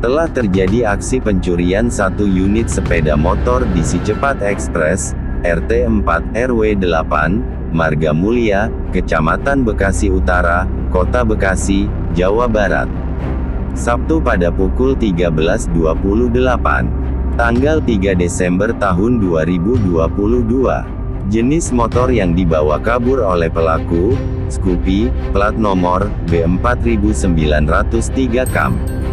telah terjadi aksi pencurian satu unit sepeda motor di Si Cepat Express, RT 4 RW 8, Marga Mulia, Kecamatan Bekasi Utara, Kota Bekasi, Jawa Barat. Sabtu pada pukul 13.28, tanggal 3 Desember tahun 2022. Jenis motor yang dibawa kabur oleh pelaku, Scoopy, plat nomor B4903 KAM.